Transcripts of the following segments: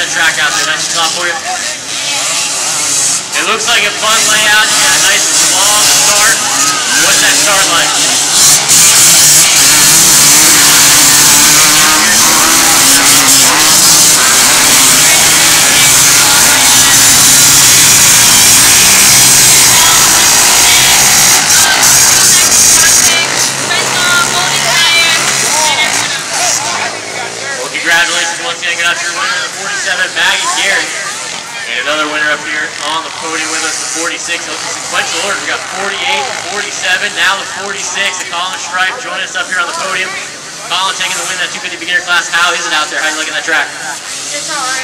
that track out there? Nice and soft for you? It looks like a fun layout. You got a nice long start. What's that start like? Congratulations once again, got your winner, the 47, Maggie Gary. And another winner up here on the podium with us, the 46. Looks in sequential order. We got 48, 47, now the 46. And Colin Stripe joining us up here on the podium. Colin taking the win in that 250 beginner class. How is it out there? How you liking that track? It's alright.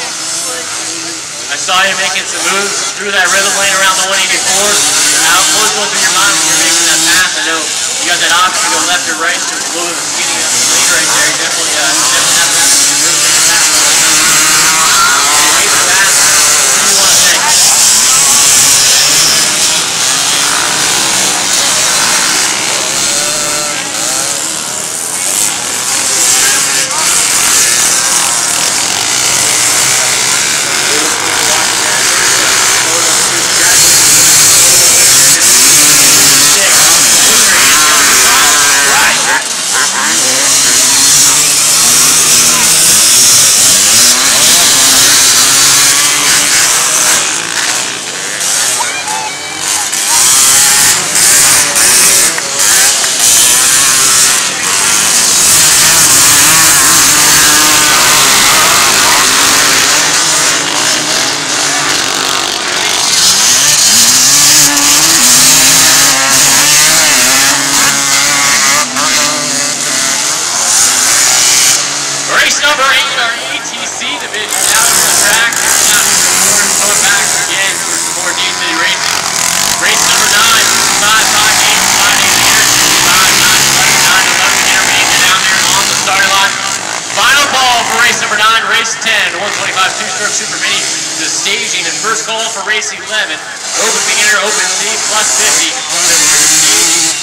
I saw you making some moves through that rhythm lane around the 184. How was going through your mind when you're making that pass? I know you got that option to go left or right, so it's a little bit of a skinny lane right there. You definitely have that really take a pass. You made the pass. What do you want to say? Race number 8 in our ATC division out on the track. Going back again for some more Dade City racing. Race number 9, 5, 5, 8, 5, 8, 5, 9, 11, 9, 11 intermediate down there on the starting line. Final call for race number 9, race 10, 125 two-stroke super mini. The staging and first call for race 11. Open beginner, open C, plus 50.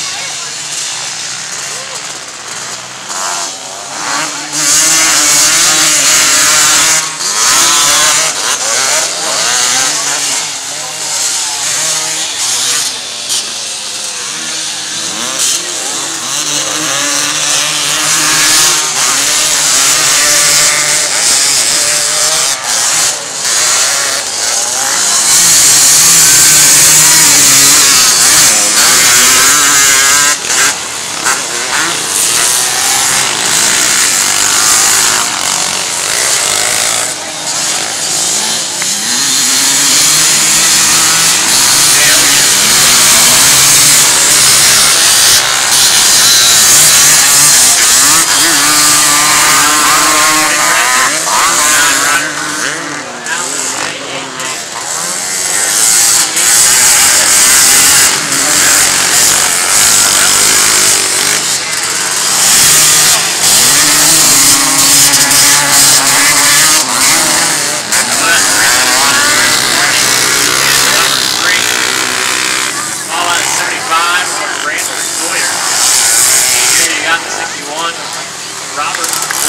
Robert.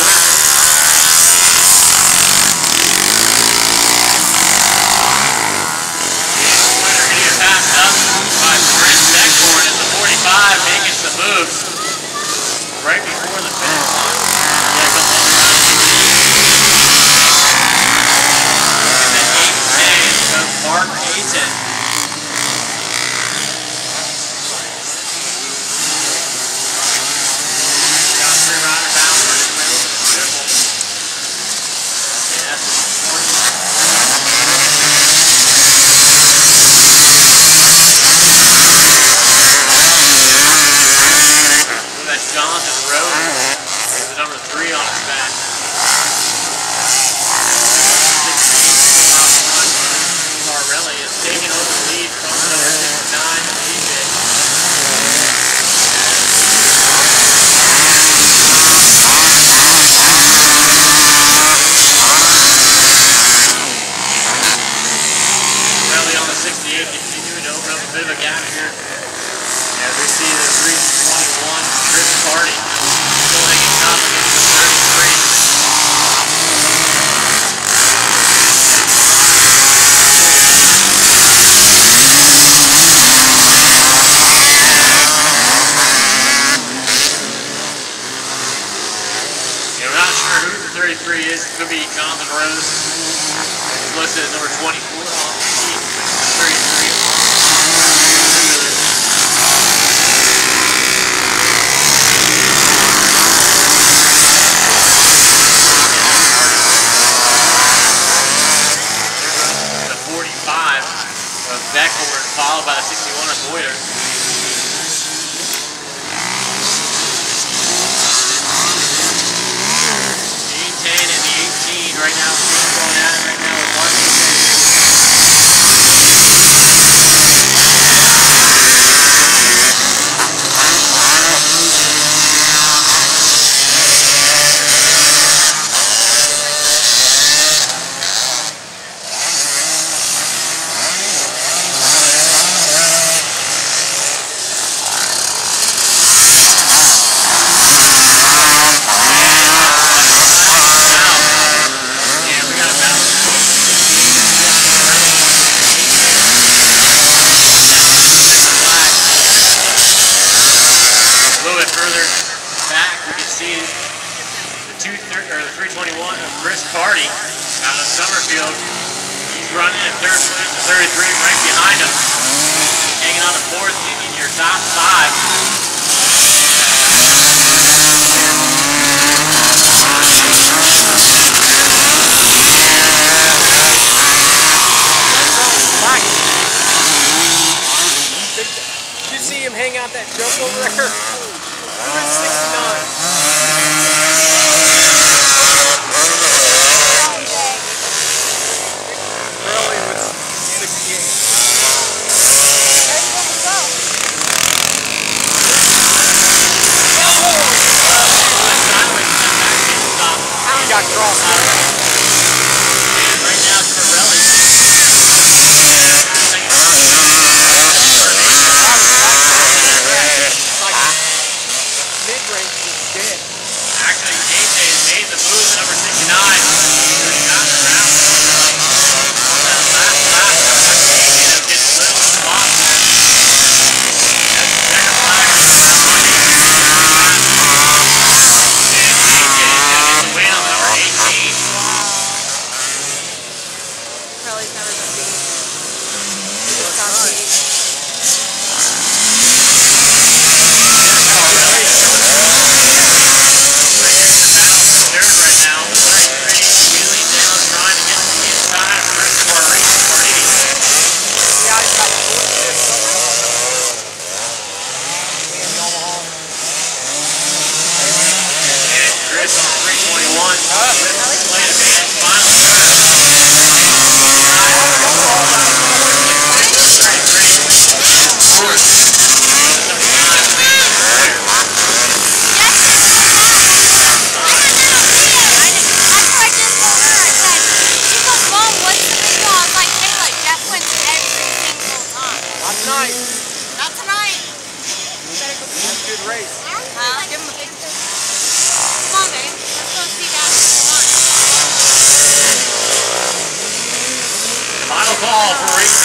Winner getting passed up by Brent Beckborn at the 45, making some moves right before the finish line. And then 8-10 comes Mark Ayton. Jonathan Rose is the number 3 on his back. Marrelli is taking over the lead from number 69, AJ. Marrelli on the 68, continuing to open up a bit of a gap here. As we see the 321 Chris Party still hanging up against the 33. 33 is going to be Jonathan Rose. He's listed as number 24 on the sheet. 33. The 45 of Beckford, followed by the 61 of Boyer. Right now, going at it right now with Martin. Further back, we can see the 321 of Chris Carty out of Summerfield. He's running in third place, the 33 right behind him. Hanging on to fourth in your top five. Did you see him hang out that jump over there? 69. Really was 68. He got crossed. And right now it's Pirelli. Mid-range is dead. Actually, AJ made the move to number 69. He got the round. On that last lap, AJ getting a little spot. That's the second flag. And AJ is going to get the win on number 18. Pirelli's never been beat. He just got beat. Chris on 321. Playing a man final turn. Not tonight. Not tonight. That's a good race. Huh? Give him a big Come on, babe. Let's go see that. Final call for race